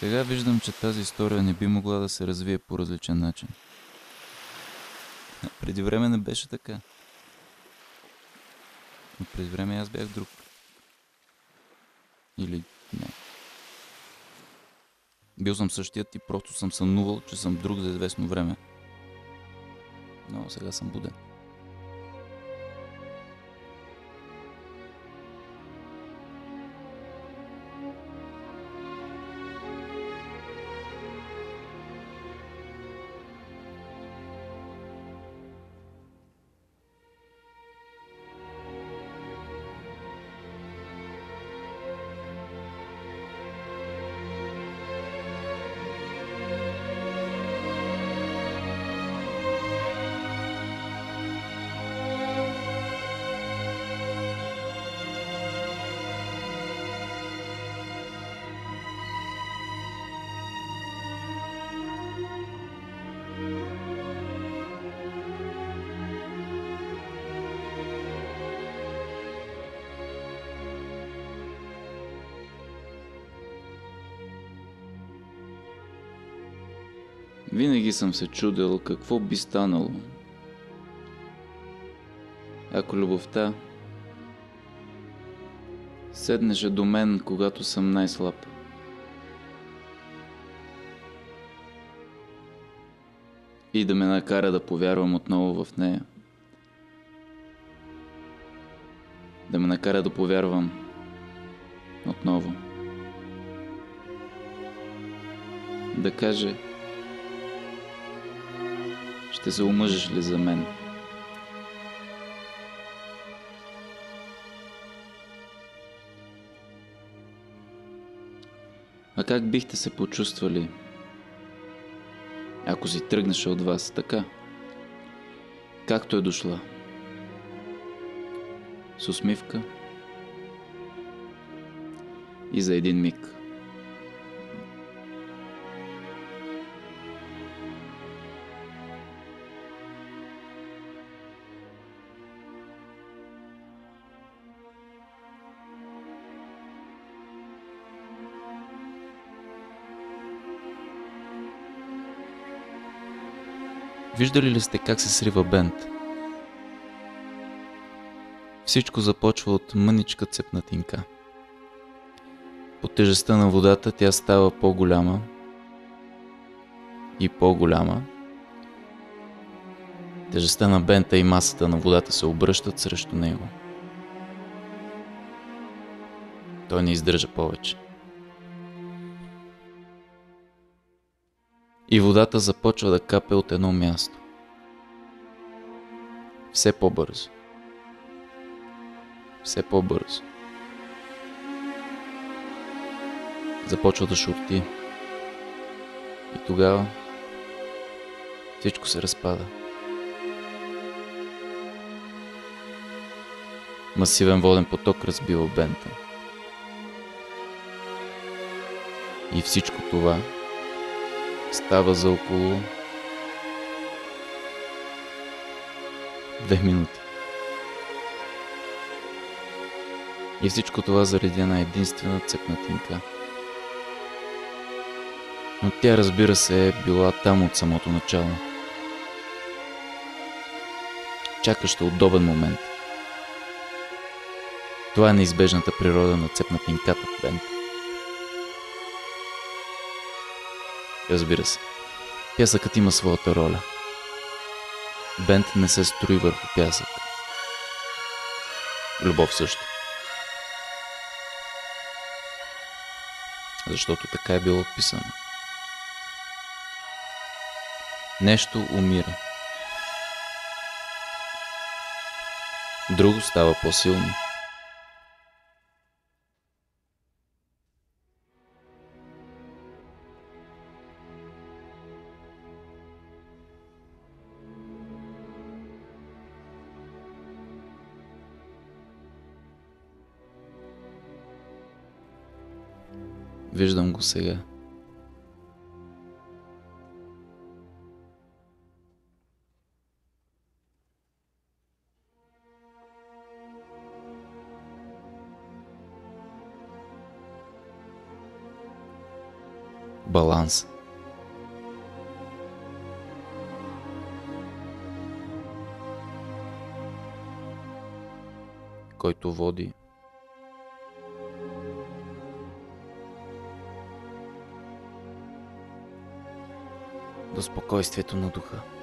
Сега виждам, че тази история не би могла да се развие по различен начин. Преди време не беше така. Но преди време аз бях друг. Или не. Бил съм същият и просто съм сънувал, че съм друг за известно време. Но сега съм буден. Винаги съм се чудел какво би станало, ако любовта седнеше до мен, когато съм най-слаб. И да ме накара да повярвам отново в нея. Да ме накара да повярвам отново. Да каже: ще се омъжиш ли за мен? А как бихте се почувствали, ако си тръгнеше от вас така, както е дошла? С усмивка и за един миг. Виждали ли сте как се срива бент? Всичко започва от мъничка цепнатинка. По тежестта на водата тя става по-голяма и по-голяма. Тежестта на бента и масата на водата се обръщат срещу него. Той не издържа повече. И водата започва да капе от едно място. Все по-бързо. Все по-бързо. Започва да шурти. И тогава всичко се разпада. Масивен воден поток разбива бента. И всичко това става за около 2 минути. И всичко това заради една единствена цепнатинка. Но тя, разбира се, е била там от самото начало. Чакаща удобен момент. Това е неизбежната природа на цепнатинката в бента. Разбира се, пясъкът има своята роля. Бент не се строи върху пясък. Любов също. Защото така е било описано. Нещо умира. Друго става по-силно. Виждам го сега. баланс. Който води до спокойствието на духа.